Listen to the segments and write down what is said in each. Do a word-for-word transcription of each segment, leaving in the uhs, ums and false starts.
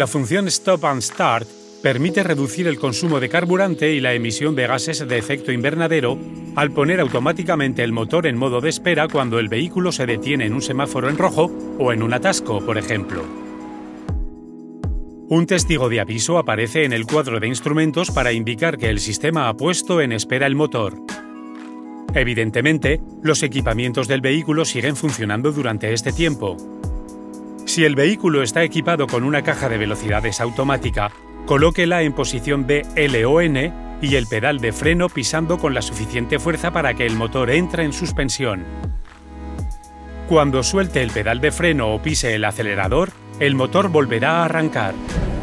La función Stop and Start permite reducir el consumo de carburante y la emisión de gases de efecto invernadero al poner automáticamente el motor en modo de espera cuando el vehículo se detiene en un semáforo en rojo o en un atasco, por ejemplo. Un testigo de aviso aparece en el cuadro de instrumentos para indicar que el sistema ha puesto en espera el motor. Evidentemente, los equipamientos del vehículo siguen funcionando durante este tiempo. Si el vehículo está equipado con una caja de velocidades automática, colóquela en posición de L o N y el pedal de freno pisando con la suficiente fuerza para que el motor entre en suspensión. Cuando suelte el pedal de freno o pise el acelerador, el motor volverá a arrancar.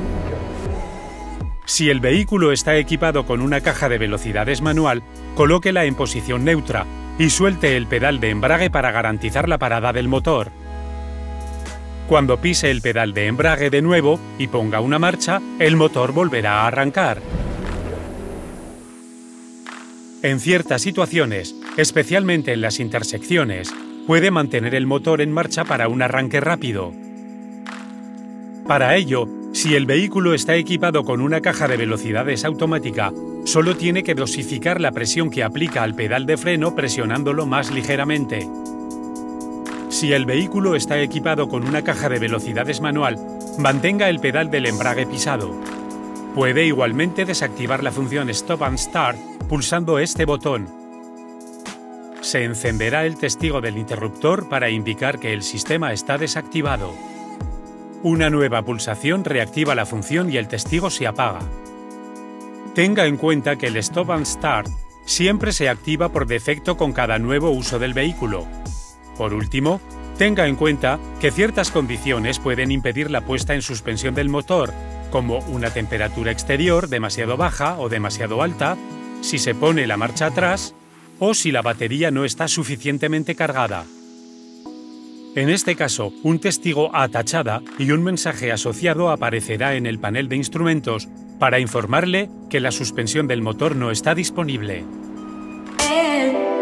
Si el vehículo está equipado con una caja de velocidades manual, colóquela en posición neutra y suelte el pedal de embrague para garantizar la parada del motor. Cuando pise el pedal de embrague de nuevo y ponga una marcha, el motor volverá a arrancar. En ciertas situaciones, especialmente en las intersecciones, puede mantener el motor en marcha para un arranque rápido. Para ello, si el vehículo está equipado con una caja de velocidades automática, solo tiene que dosificar la presión que aplica al pedal de freno presionándolo más ligeramente. Si el vehículo está equipado con una caja de velocidades manual, mantenga el pedal del embrague pisado. Puede igualmente desactivar la función Stop and Start pulsando este botón. Se encenderá el testigo del interruptor para indicar que el sistema está desactivado. Una nueva pulsación reactiva la función y el testigo se apaga. Tenga en cuenta que el Stop and Start siempre se activa por defecto con cada nuevo uso del vehículo. Por último, tenga en cuenta que ciertas condiciones pueden impedir la puesta en suspensión del motor, como una temperatura exterior demasiado baja o demasiado alta, si se pone la marcha atrás o si la batería no está suficientemente cargada. En este caso, un testigo a tachada y un mensaje asociado aparecerá en el panel de instrumentos para informarle que la suspensión del motor no está disponible.